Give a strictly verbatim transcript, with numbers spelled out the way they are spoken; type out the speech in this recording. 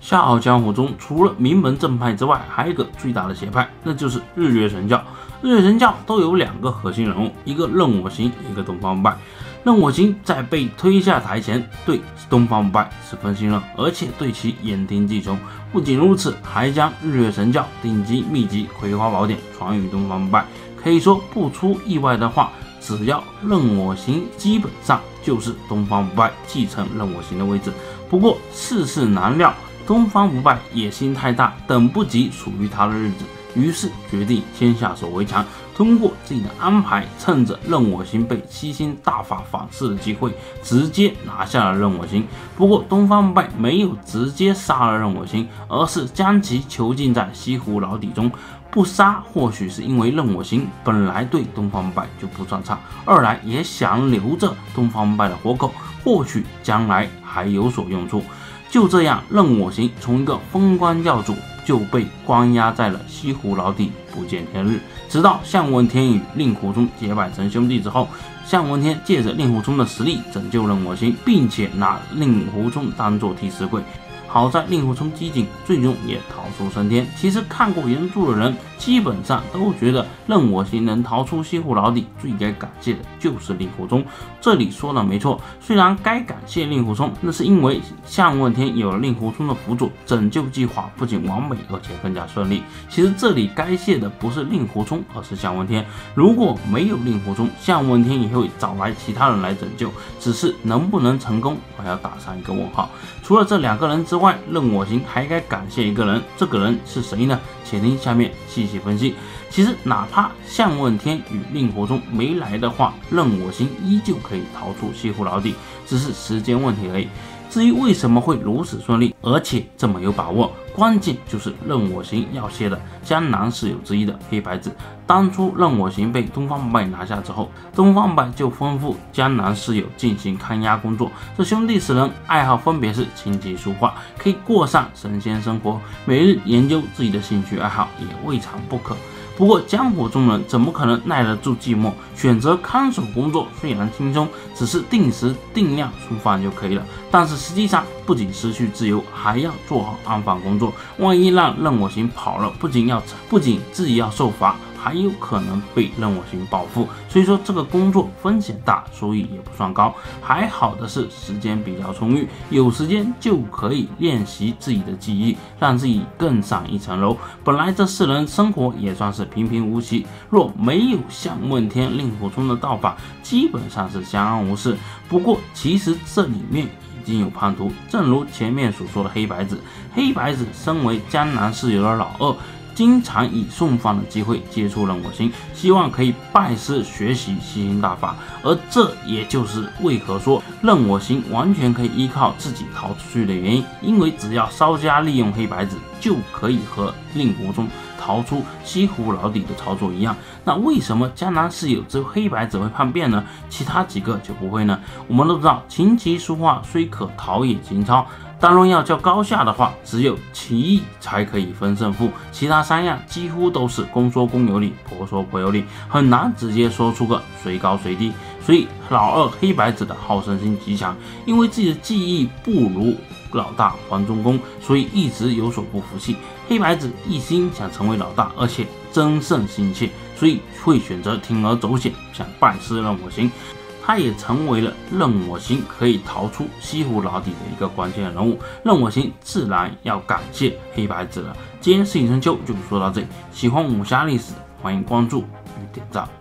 笑傲江湖中除了名门正派之外，还有一个最大的邪派，那就是日月神教。日月神教都有两个核心人物，一个任我行，一个东方不败。任我行在被推下台前，对东方不败十分信任，而且对其言听计从。不仅如此，还将日月神教顶级秘籍《葵花宝典》传于东方不败。可以说，不出意外的话，只要任我行，基本上就是东方不败继承任我行的位置。不过世事难料，东方不败野心太大，等不及属于他的日子，于是决定先下手为强，通过自己的安排，趁着任我行被七星大法反噬的机会，直接拿下了任我行。不过东方不败没有直接杀了任我行，而是将其囚禁在西湖牢底中。不杀，或许是因为任我行本来对东方不败就不算差，二来也想留着东方不败的活口，或许将来还有所用处。就这样，任我行从一个封官教主就被关押在了西湖牢底，不见天日。直到项问天与令狐冲结拜成兄弟之后，项问天借着令狐冲的实力拯救任我行，并且拿令狐冲当作替死鬼。好在令狐冲机警，最终也逃出升天。其实看过原著的人，基本上都觉得任我行能逃出西湖牢底，最该感谢的就是令狐冲。这里说的没错，虽然该感谢令狐冲，那是因为项问天有了令狐冲的辅佐，拯救计划不仅完美，而且更加顺利。其实这里该谢的不是令狐冲，而是项问天。如果没有令狐冲，项问天也会找来其他人来拯救，只是能不能成功，我要打上一个问号。除了这两个人之外，任我行还该感谢一个人，这个人是谁呢？且听下面细细分析。其实哪怕项问天与令狐冲没来的话，任我行依旧可以逃出西湖牢底，只是时间问题而已。至于为什么会如此顺利，而且这么有把握，关键就是任我行要挟的江南室友之一的黑白子。当初任我行被东方不败拿下之后，东方不败就吩咐江南室友进行看押工作。这兄弟四人爱好分别是琴棋书画，可以过上神仙生活，每日研究自己的兴趣爱好也未尝不可。不过江湖中人怎么可能耐得住寂寞？选择看守工作虽然轻松，只是定时定量出饭就可以了，但是实际上不仅失去自由，还要做好安防工作。万一让任我行跑了，不仅要不仅自己要受罚，还有可能被任我行报复。所以说这个工作风险大，收益也不算高。还好的是时间比较充裕，有时间就可以练习自己的技艺，让自己更上一层楼。本来这四人生活也算是平平无奇，若没有项问天、令狐冲的道法，基本上是相安无事。不过其实这里面已经有叛徒，正如前面所说的黑白子。黑白子身为江南室友的老二，经常以送饭的机会接触任我行，希望可以拜师学习吸星大法。而这也就是为何说任我行完全可以依靠自己逃出去的原因，因为只要稍加利用黑白子，就可以和令狐冲逃出西湖牢底的操作一样。那为什么江南室友只有黑白子会叛变呢？其他几个就不会呢？我们都知道，琴棋书画虽可陶冶情操，当然要较高下的话，只有棋艺才可以分胜负，其他三样几乎都是公说公有理，婆说婆有理，很难直接说出个谁高谁低。所以老二黑白子的好胜心极强，因为自己的技艺不如老大黄忠公，所以一直有所不服气。黑白子一心想成为老大，而且争胜心切，所以会选择铤而走险，想拜师任我行。他也成为了任我行可以逃出西湖牢底的一个关键人物，任我行自然要感谢黑白子了。今天事情深究就说到这里，喜欢武侠历史，欢迎关注与点赞。